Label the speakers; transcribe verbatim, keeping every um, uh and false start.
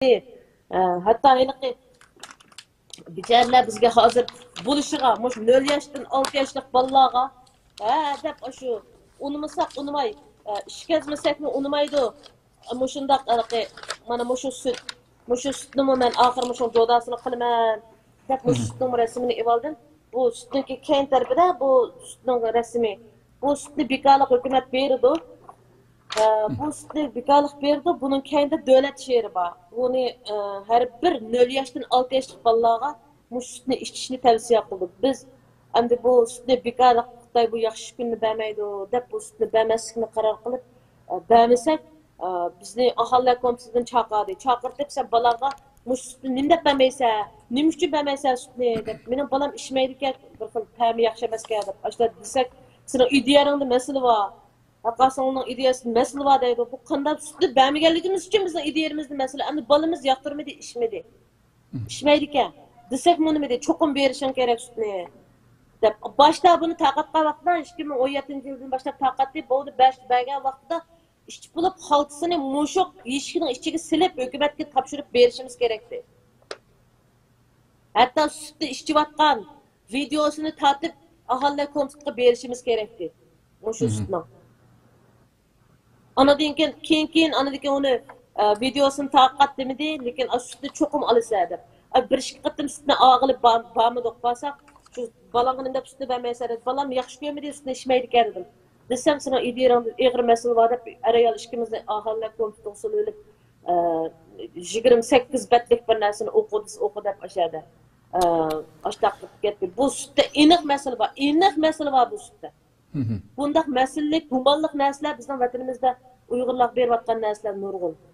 Speaker 1: Hatta aylıqı biçarlar bizga hozir bo'lishiga, mush nol yoshdan olti yoshlik bolalarga, ha deb shu unmasak unmay, ishkazmasakmi unmaydi. Mushundaq mana mushu sut, mushu sutni men oxir mushu jodasini qilaman deb mushu sutning rasmini evoldim. Bu sutniki keyin tarafida bu sutning rasmi. Bu sutni bekorlik hukumat berdi. Bu sutni bekorlik berdi. Buning keyinda davlat sheri bor. Buni har bir nol yoshdan olti yoshlik bolalarga mush sutni ichishni tavsiya qildik. Biz endi bu sutni bekorlik Xitoy bu yaxshi kunni bermaydi deb bu sutni bermaslikni qaror qilib bermasak bizni aholi komisiyadan chaqirdi. Chaqirib sen bolalarga mush sutni nima deb bermaysan, nima uchun bermaysan sutni deb. Mening bolam ichmaydi ekan, bir xil ta'mi yaxshi emas ekan deb. Ashla desak, sening ideyaringda masala bor. Aqasının ideyası mesele var deydi. Bu qanday sutni bermaganligimiz uchun bizning ideyamizning masala. Endi bolamiz yoqtirmadi, ichmadi. Ichmaydi ekan. Desak buni nima deydi? Cho'qim berishing kerak sutni. Deb boshda buni taqatqa vaqtda ikki ming o'n yettinchi yildan boshlab taqatdi. Bo'ldi besh bergan vaqtida ishchi bo'lib xalqsini mushuq eshikning ichiga silib hukumatga topshirib berishimiz kerakdi. Hatto sutni ichayotgan videosini tortib aholi komitetiga berishimiz kerakdi. Mushu sutni. Anadan keyin keyin keyin anadan keyin uni videosini taqat demidi, lekin sutni cho'qim olsa deb. Bir ikki qatim sutni og'ilib bormadik bo'lsak, shu balangni deb sutni bermaysa deb, balam yaxshi ko'rmadi, sutni ichmaydi ekan dedim. Desam sana ideyang eg'ir masala bor deb, arayal ikkimizni aholi komitetiga so'lib yigirma sakkiz betlik bir narsani o'qidis o'qi deb ashada. Ashtaq ketdi. Bu sutda aniq masala bor, aniq masala bor bu sutda. Bundaq mas'ullik, gumonliq narsalar bizning vatanimizda Uyg'urlar berayotgan narsalar nurg'un.